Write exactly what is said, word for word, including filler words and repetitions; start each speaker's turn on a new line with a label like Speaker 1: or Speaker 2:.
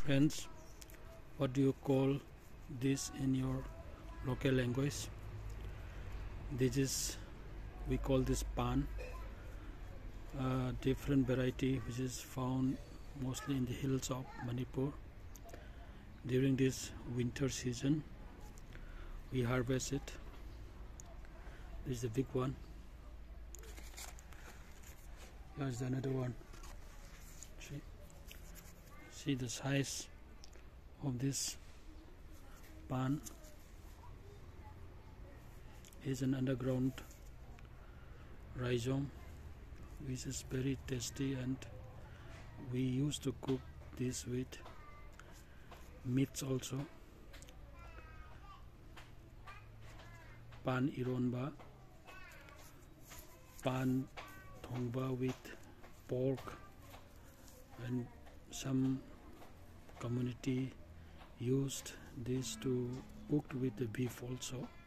Speaker 1: Friends, what do you call this in your local language? This is, we call this Paan, a different variety which is found mostly in the hills of Manipur. During this winter season we harvest it. This is the big one. Here's another one. See, see the size of this Paan. Is an underground rhizome which is very tasty, and we used to cook this with meats also. Paan ironba, Paan thongba with pork, and some community used this to cook with the beef also.